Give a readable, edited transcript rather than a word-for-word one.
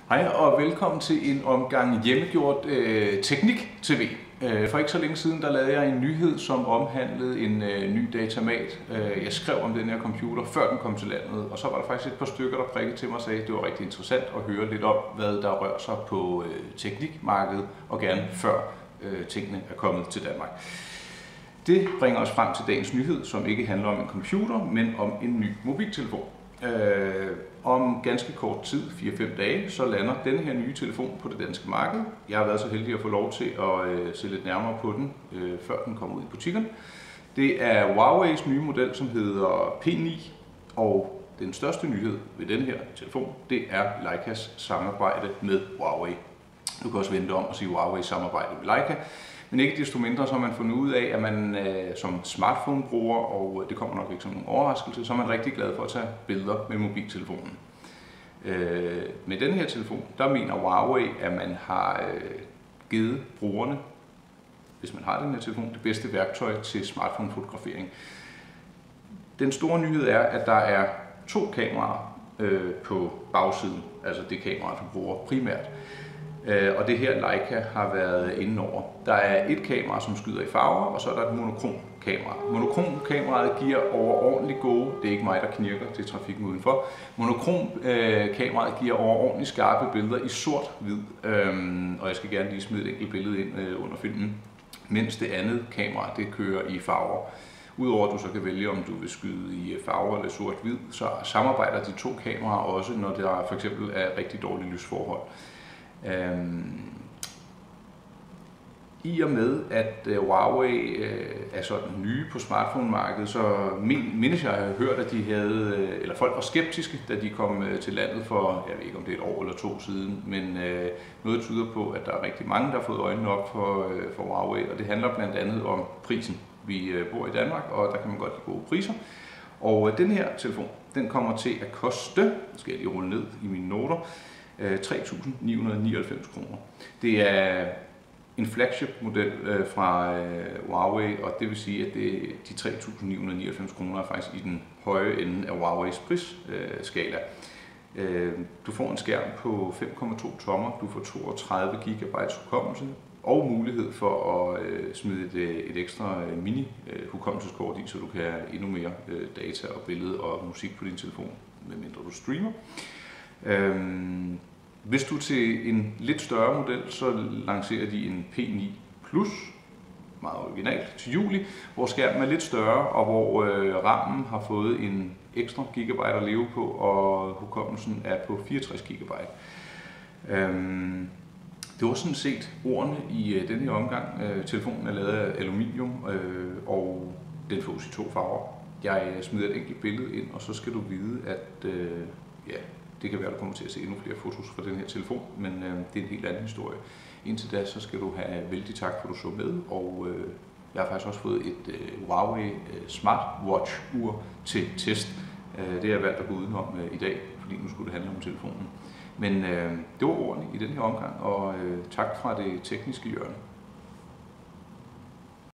Hej og velkommen til en omgang hjemmegjort teknik-tv. For ikke så længe siden der lavede jeg en nyhed, som omhandlede en ny datamat. Jeg skrev om den her computer, før den kom til landet, og så var der faktisk et par stykker, der prikkede til mig og sagde, at det var rigtig interessant at høre lidt om, hvad der rører sig på teknikmarkedet, og gerne før tingene er kommet til Danmark. Det bringer os frem til dagens nyhed, som ikke handler om en computer, men om en ny mobiltelefon. Om ganske kort tid, 4-5 dage, så lander denne her nye telefon på det danske marked. Jeg har været så heldig at få lov til at se lidt nærmere på den, før den kommer ud i butikkerne. Det er Huaweis nye model, som hedder P9, og den største nyhed ved denne her telefon, det er Leicas samarbejde med Huawei. Du kan også vente om at sige Huaweis samarbejde med Leica, men ikke desto mindre så har man fundet ud af, at man som smartphone-bruger, og det kommer nok ikke som nogen overraskelse, så er man rigtig glad for at tage billeder med mobiltelefonen. Med den her telefon, der mener Huawei, at man har givet brugerne, hvis man har den her telefon, det bedste værktøj til smartphone-fotografering. Den store nyhed er, at der er 2 kameraer på bagsiden, altså det kamera, du bruger primært. Og det her Leica har været inde over. Der er et kamera, som skyder i farver, og så er der et monokrom kamera. Monokrom kameraet giver overordentligt gode, det er ikke mig, der knirker til trafikken udenfor, monokrom kameraet giver overordentligt skarpe billeder i sort-hvid, og jeg skal gerne lige smide et enkelt billede ind under filmen, mens det andet kamera, det kører i farver. Udover at du så kan vælge, om du vil skyde i farver eller sort-hvid, så samarbejder de 2 kameraer også, når der for eksempel er rigtig dårlige lysforhold. I og med, at Huawei er sådan nye på smartphone-markedet, så mindes jeg har hørt, at de havde, eller folk var skeptiske, da de kom til landet for, jeg ved ikke om det er 1 år eller 2 siden, men noget tyder på, at der er rigtig mange, der har fået øjnene op for Huawei, og det handler blandt andet om prisen. Vi bor i Danmark, og der kan man godt lide gode priser. Og den her telefon, den kommer til at koste, skal jeg lige rulle ned i mine noter, 3.999 kroner. Det er en flagship-model fra Huawei, og det vil sige, at de 3.999 kroner er faktisk i den høje ende af Huaweis prisskala. Du får en skærm på 5,2 tommer, du får 32 GB hukommelse og mulighed for at smide et ekstra mini-hukommelseskort i, så du kan have endnu mere data og billede og musik på din telefon, medmindre du streamer. Hvis du til en lidt større model, så lancerer de en P9 Plus, meget originalt, til juli, hvor skærmen er lidt større, og hvor rammen har fået en ekstra gigabyte at leve på, og hukommelsen er på 64 gigabyte. Det var sådan set ordene i den her omgang. Telefonen er lavet af aluminium, og den fås i 2 farver. Jeg smider et enkelt billede ind, og så skal du vide, at det kan være, at du kommer til at se endnu flere fotos fra den her telefon, men det er en helt anden historie. Indtil da, så skal du have vældig tak for, at du så med, og jeg har faktisk også fået et Huawei Smartwatch-ur til test. Det har jeg valgt at gå udenom i dag, fordi nu skulle det handle om telefonen. Men det var ordene i den her omgang, og tak fra det tekniske hjørne.